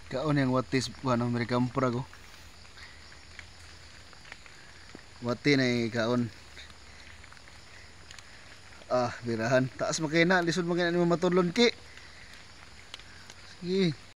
Kaon yang watis buwan American prago. Wati na kaon. Ah, birahan. Taas makina, lisod makina ni matulon ki. Sige.